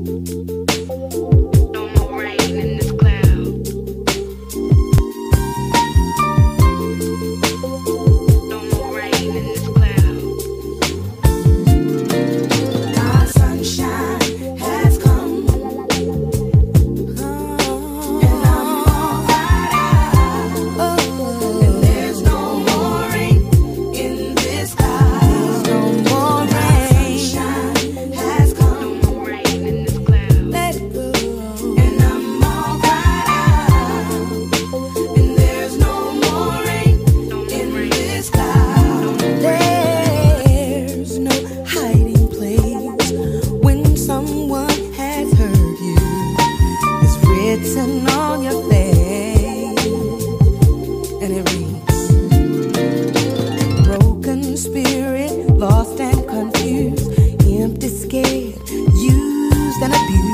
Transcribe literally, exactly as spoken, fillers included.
No more rain in this cloud. No more rain in this cloud. Our sunshine has come, and I'm all right out. And there's no more rain in this cloud. No more rain. Sunshine has come. No more rain in this cloud. Let it go. And I'm all right out. And there's no more rain in this cloud. There's no hiding place when someone has hurt you. It's written on your face, and it reads: broken spirit, lost and confused, empty, scared, used and abused.